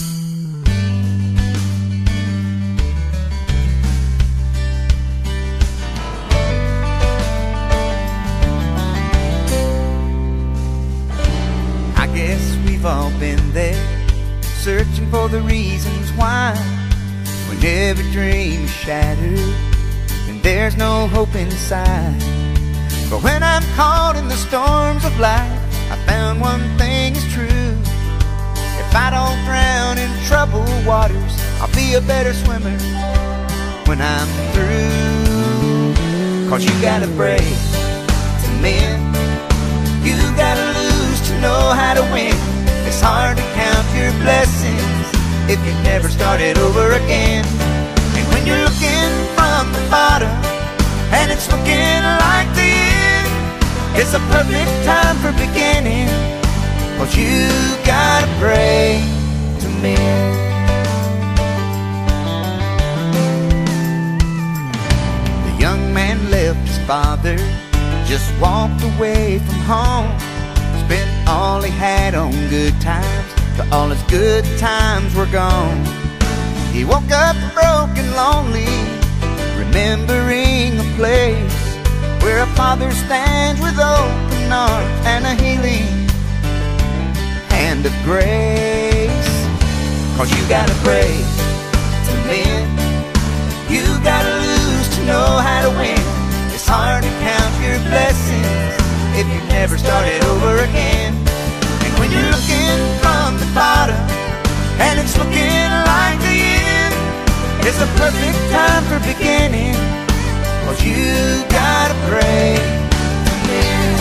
I guess we've all been there, searching for the reasons why. When every dream is shattered and there's no hope inside. But when I'm caught in the storms of life, I found one thing is true: if I don't drown in troubled waters, I'll be a better swimmer when I'm through. 'Cause you gotta break to mend, you gotta lose to know how to win. It's hard to count your blessings if you've never started over again. And when you're looking from the bottom and it's looking like the end, it's a perfect time for beginning. 'Cause you gotta pray to mend. The young man left his father, just walked away from home. Spent all he had on good times, till all his good times were gone. He woke up broken, lonely, remembering a place where a father stands with open arms and a healing hand of grace. 'Cause you gotta pray to mend, you gotta lose to know how to win. It's hard to count your blessings if you've never started over again. And when you're looking from the bottom and it's looking like the end, it's a perfect time for beginning. 'Cause you gotta pray to mend.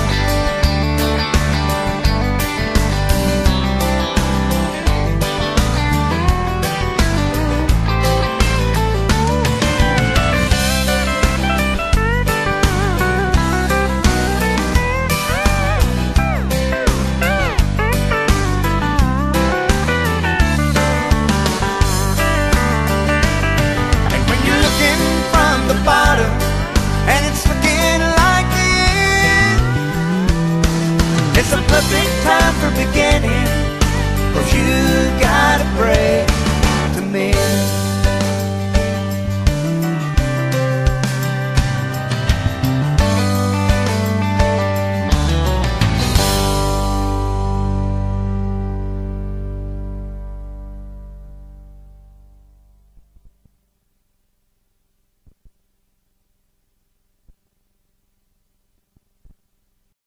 Bottom and it's looking like the end, it's a perfect time for beginning. 'Cause you gotta pray to mend.